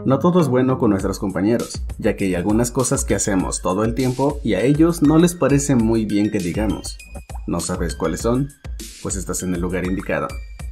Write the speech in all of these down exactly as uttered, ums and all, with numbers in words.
No todo es bueno con nuestros compañeros, ya que hay algunas cosas que hacemos todo el tiempo y a ellos no les parece muy bien que digamos. ¿No sabes cuáles son? Pues estás en el lugar indicado.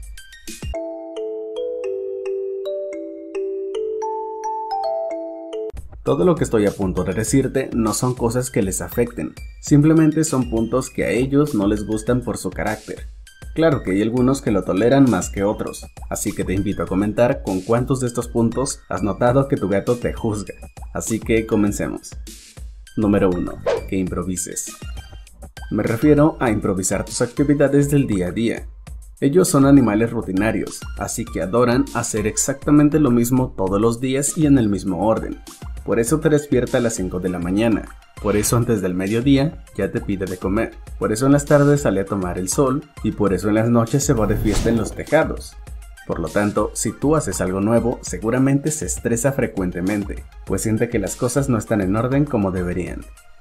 Todo lo que estoy a punto de decirte no son cosas que les afecten, simplemente son puntos que a ellos no les gustan por su carácter. Claro que hay algunos que lo toleran más que otros, así que te invito a comentar con cuántos de estos puntos has notado que tu gato te juzga. Así que comencemos. Número uno. Que improvises. Me refiero a improvisar tus actividades del día a día. Ellos son animales rutinarios, así que adoran hacer exactamente lo mismo todos los días y en el mismo orden. Por eso te despierta a las cinco de la mañana, por eso antes del mediodía ya te pide de comer, por eso en las tardes sale a tomar el sol y por eso en las noches se va de fiesta en los tejados. Por lo tanto, si tú haces algo nuevo, seguramente se estresa frecuentemente, pues siente que las cosas no están en orden como deberían.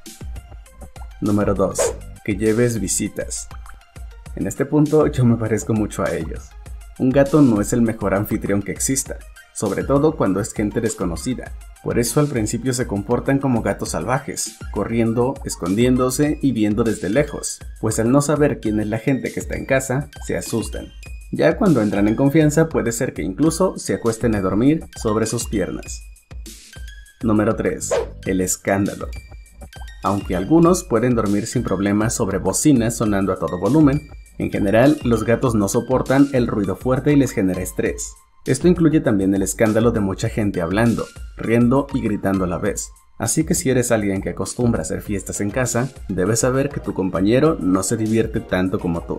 Número dos. Que lleves visitas. En este punto yo me parezco mucho a ellos. Un gato no es el mejor anfitrión que exista, sobre todo cuando es gente desconocida. Por eso al principio se comportan como gatos salvajes, corriendo, escondiéndose y viendo desde lejos, pues al no saber quién es la gente que está en casa, se asustan. Ya cuando entran en confianza puede ser que incluso se acuesten a dormir sobre sus piernas. Número tres. El escándalo. Aunque algunos pueden dormir sin problemas sobre bocinas sonando a todo volumen, en general los gatos no soportan el ruido fuerte y les genera estrés. Esto incluye también el escándalo de mucha gente hablando, riendo y gritando a la vez. Así que si eres alguien que acostumbra a hacer fiestas en casa, debes saber que tu compañero no se divierte tanto como tú.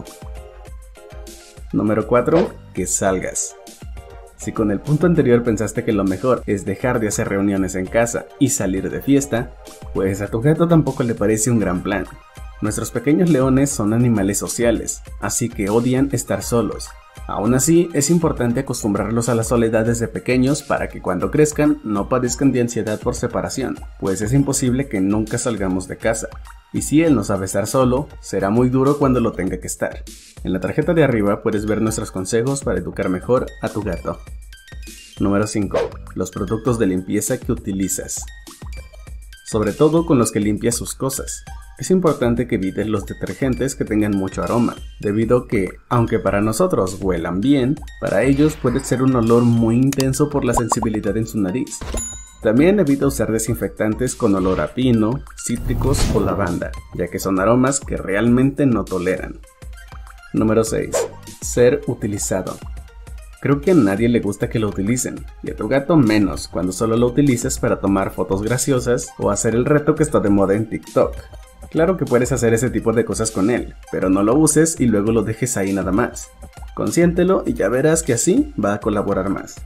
Número cuatro. Que salgas. Si con el punto anterior pensaste que lo mejor es dejar de hacer reuniones en casa y salir de fiesta, pues a tu gato tampoco le parece un gran plan. Nuestros pequeños leones son animales sociales, así que odian estar solos. Aún así, es importante acostumbrarlos a la soledad desde pequeños para que cuando crezcan no padezcan de ansiedad por separación, pues es imposible que nunca salgamos de casa. Y si él no sabe estar solo, será muy duro cuando lo tenga que estar. En la tarjeta de arriba puedes ver nuestros consejos para educar mejor a tu gato. Número cinco. Los productos de limpieza que utilizas. Sobre todo con los que limpias sus cosas. Es importante que evites los detergentes que tengan mucho aroma, debido a que, aunque para nosotros huelan bien, para ellos puede ser un olor muy intenso por la sensibilidad en su nariz. También evita usar desinfectantes con olor a pino, cítricos o lavanda, ya que son aromas que realmente no toleran. Número seis. Ser utilizado. Creo que a nadie le gusta que lo utilicen, y a tu gato menos cuando solo lo utilizas para tomar fotos graciosas o hacer el reto que está de moda en TikTok. Claro que puedes hacer ese tipo de cosas con él, pero no lo uses y luego lo dejes ahí nada más. Consiéntelo y ya verás que así va a colaborar más.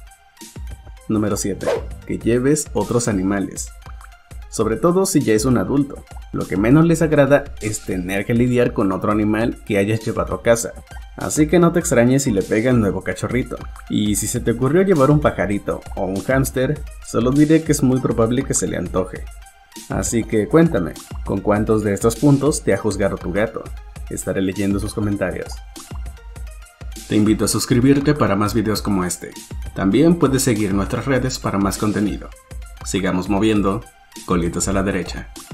Número siete. Que lleves otros animales. Sobre todo si ya es un adulto. Lo que menos les agrada es tener que lidiar con otro animal que hayas llevado a casa. Así que no te extrañes si le pega el nuevo cachorrito. Y si se te ocurrió llevar un pajarito o un hámster, solo diré que es muy probable que se le antoje. Así que cuéntame, ¿con cuántos de estos puntos te ha juzgado tu gato? Estaré leyendo sus comentarios. Te invito a suscribirte para más videos como este. También puedes seguir nuestras redes para más contenido. Sigamos moviendo, colitas a la derecha.